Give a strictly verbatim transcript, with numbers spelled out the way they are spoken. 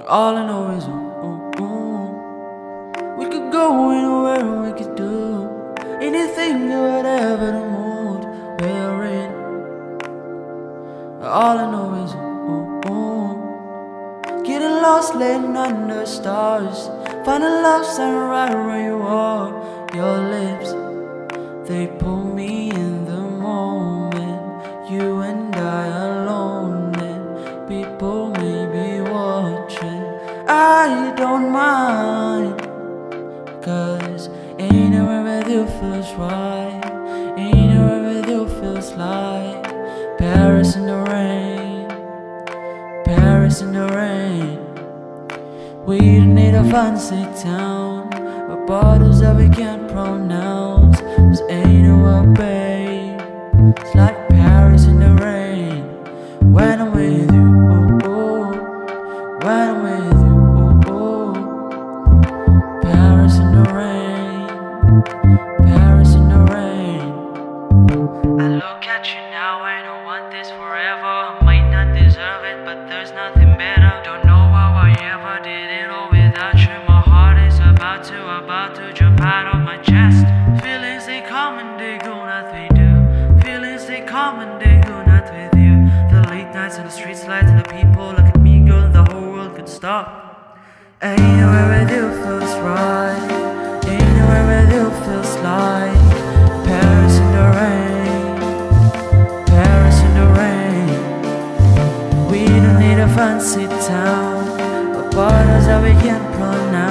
All I know is ooh, ooh, ooh. We could go anywhere, we could do anything or whatever the mood we're in. All I know is ooh, ooh. Getting lost, laying under stars, finding love standing right where you are. Your lips, they pull me in the moment. You and I alone, and people may be watching. I don't mind, cause anywhere with you feels right. Anywhere with you feels like Paris in the rain, Paris in the rain. We don't need a fancy town with borders that we can't pronounce. Cause anywhere, babe, it's like Paris in the rain. When I'm with you, oh, oh. When I'm with you, oh, oh. Paris in the rain, Paris in the rain. I look at you now, I don't want this forever. I might not deserve it, but there's nothing better. Don't know how I ever did it all without you. My heart is about to, about to jump out of my chest. Feelings they come and they go, not they do. Feelings they come and they go, not with you. The late nights and the street lights and the people look at me, girl, the whole world could stop. Anywhere with you feels right. Anywhere with you feels like Paris in the rain, Paris in the rain. We don't need a fancy town, but borders that we can't pronounce.